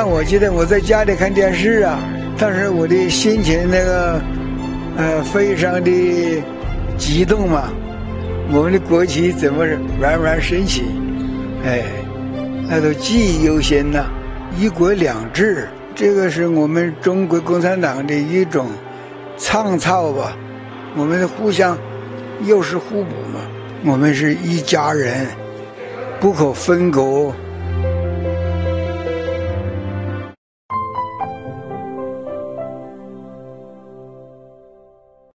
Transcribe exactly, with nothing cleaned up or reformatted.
那我记得我在家里看电视啊，当时我的心情那个，呃，非常的激动嘛。我们的国旗怎么冉冉升起？哎，那都记忆犹新呐。一国两制，这个是我们中国共产党的一种创造吧。我们互相又是互补嘛，我们是一家人，不可分割。